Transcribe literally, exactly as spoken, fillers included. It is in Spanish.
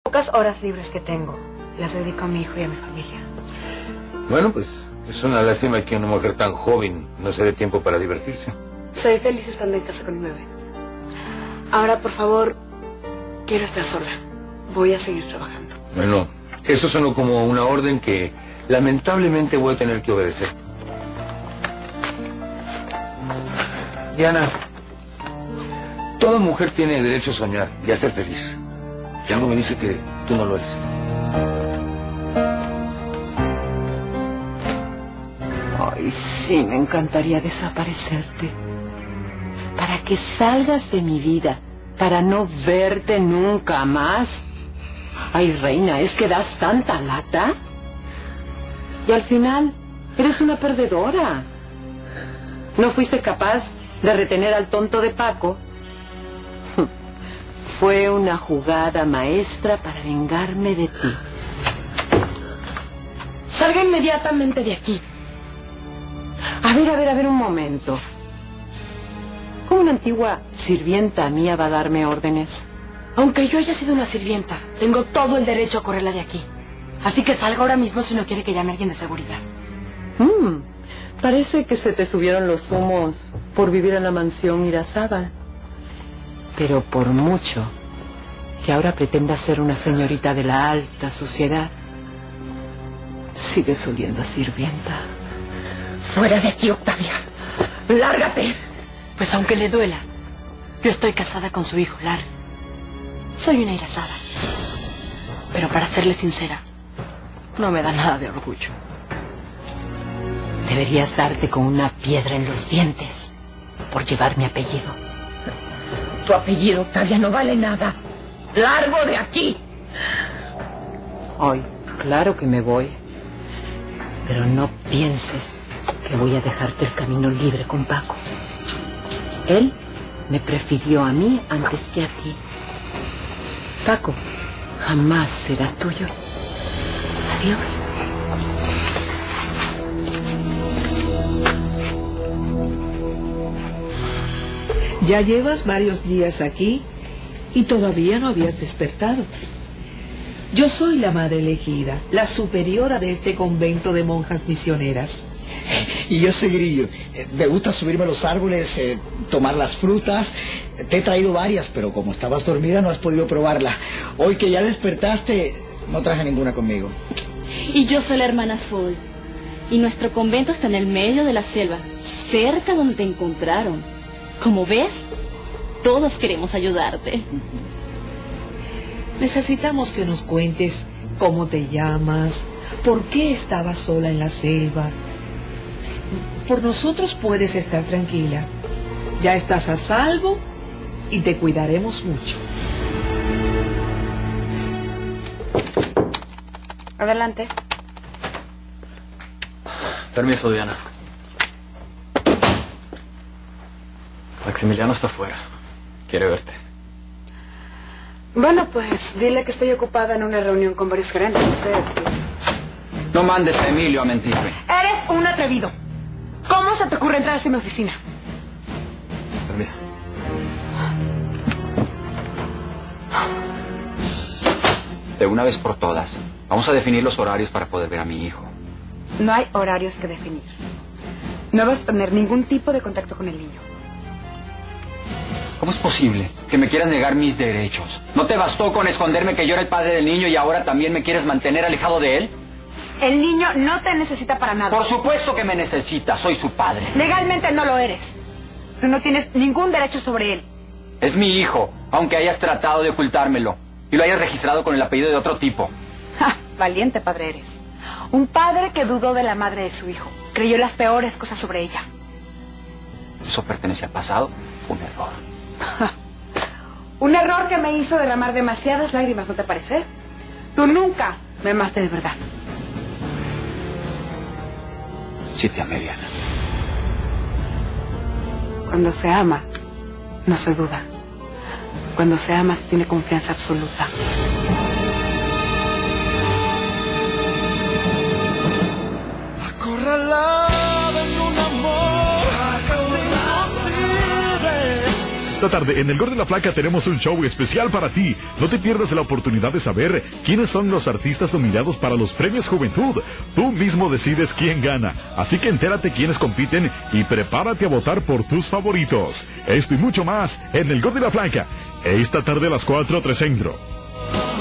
pocas horas libres que tengo, las dedico a mi hijo y a mi familia. Bueno, pues es una lástima que una mujer tan joven no se dé tiempo para divertirse. Soy feliz estando en casa con mi bebé. Ahora, por favor, quiero estar sola. Voy a seguir trabajando. Bueno, eso sonó como una orden que lamentablemente voy a tener que obedecer. Diana, toda mujer tiene derecho a soñar y a ser feliz. Y algo me dice que tú no lo eres. Ay, sí, me encantaría desaparecerte. Para que salgas de mi vida, para no verte nunca más. Ay, reina, ¿es que das tanta lata? Y al final, eres una perdedora. ¿No fuiste capaz de retener al tonto de Paco? Fue una jugada maestra para vengarme de ti. Salga inmediatamente de aquí. A ver, a ver, a ver un momento. ¿Cómo una antigua sirvienta mía va a darme órdenes? Aunque yo haya sido una sirvienta, tengo todo el derecho a correrla de aquí. Así que salga ahora mismo si no quiere que llame a alguien de seguridad. Mm, parece que se te subieron los humos por vivir en la mansión Irazábal. Pero por mucho que ahora pretenda ser una señorita de la alta sociedad, sigues oliendo a sirvienta. Fuera de aquí, Octavia. ¡Lárgate! Pues aunque le duela, yo estoy casada con su hijo, Larry. Soy una Irazábal. Pero para serle sincera, no me da nada de orgullo. Deberías darte con una piedra en los dientes por llevar mi apellido. Tu apellido, Octavia, no vale nada. ¡Largo de aquí! Ay, claro que me voy. Pero no pienses que voy a dejarte el camino libre con Paco. Él me prefirió a mí antes que a ti. Paco jamás será tuyo. Adiós. Ya llevas varios días aquí y todavía no habías despertado. Yo soy la madre elegida, la superiora de este convento de monjas misioneras. Y yo soy Grillo. Eh, Me gusta subirme a los árboles, eh, tomar las frutas. Te he traído varias, pero como estabas dormida no has podido probarla. Hoy que ya despertaste, no traje ninguna conmigo. Y yo soy la hermana Sol. Y nuestro convento está en el medio de la selva, cerca donde te encontraron. Como ves, todos queremos ayudarte. Necesitamos que nos cuentes cómo te llamas, por qué estabas sola en la selva. Por nosotros puedes estar tranquila. Ya estás a salvo y te cuidaremos mucho. Adelante. Permiso, Diana. Maximiliano está afuera. Quiere verte. Bueno, pues dile que estoy ocupada en una reunión con varios gerentes, no sé. No mandes a Emilio a mentirme. Eres un atrevido. ¿Cómo se te ocurre entrar hacia mi oficina? Permiso. De una vez por todas, vamos a definir los horarios para poder ver a mi hijo. No hay horarios que definir. No vas a tener ningún tipo de contacto con el niño. ¿Cómo es posible que me quieras negar mis derechos? ¿No te bastó con esconderme que yo era el padre del niño y ahora también me quieres mantener alejado de él? El niño no te necesita para nada. Por supuesto que me necesita, soy su padre. Legalmente no lo eres. Tú no tienes ningún derecho sobre él. Es mi hijo, aunque hayas tratado de ocultármelo y lo hayas registrado con el apellido de otro tipo. Ja, valiente padre eres. Un padre que dudó de la madre de su hijo. Creyó las peores cosas sobre ella. Eso pertenece al pasado, fue un error. Ja, un error que me hizo derramar demasiadas lágrimas, ¿no te parece? Tú nunca me amaste de verdad. Sí te amé, Diana. Cuando se ama, no se duda. Cuando se ama, se tiene confianza absoluta. Acorralada en un amor casi imposible. Esta Esta tarde en El Gordo y la Flaca tenemos un show especial para ti. No te pierdas la oportunidad de saber quiénes son los artistas nominados para los premios Juventud. Tú mismo decides quién gana. Así que entérate quiénes compiten y prepárate a votar por tus favoritos. Esto y mucho más en El Gordo y la Flaca. Esta tarde a las cuatro, tres Centro.